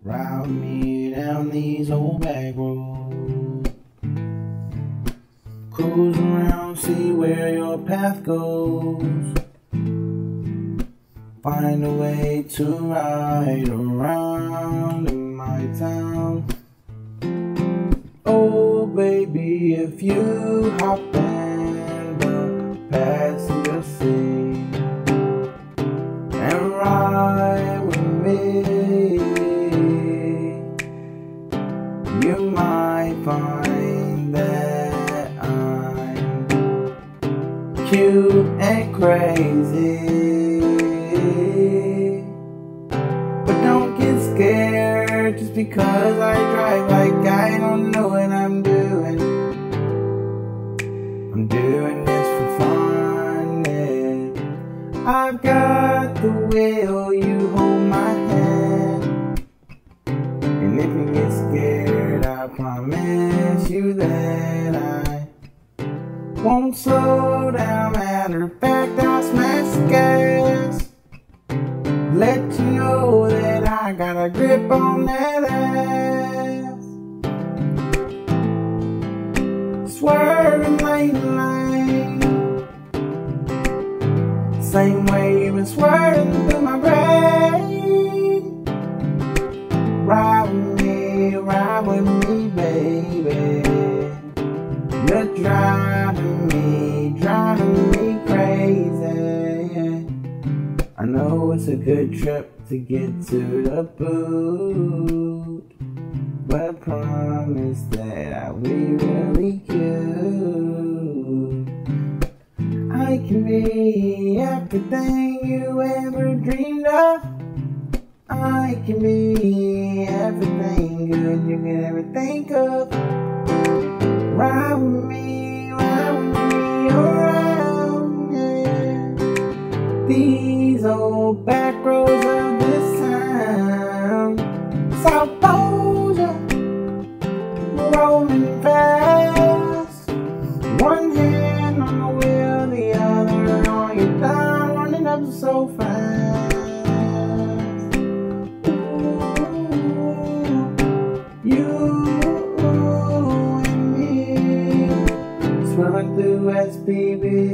Ride me down these old back roads. Cruise around, see where your path goes. Find a way to ride around in my town. Oh baby, if you hop in the passenger seat and ride with me, you might find that I'm cute and crazy. But don't get scared just because I drive like I don't know what I'm doing. I'm doing this for fun, yeah. I've got the wheel, you hold my hand. And if you get scared, I promise you that I won't slow down. Matter of fact, I'll smash the gas. Let you know that I got a grip on that ass. Swerving lane to lane, same way you been swerving through my brain. Ride with me, baby. You're driving me crazy. I know it's a good trip to get to the boot, but I promise that I'll be really cute. I can be everything you ever dreamed of. I can be everything good you could ever think of. Ride with me around, yeah. These old back roads of this town. South Boulder, rolling fast. One hand on the wheel, the other on your thumb, running up so fast. Ooh, you and me, swerving through SPB.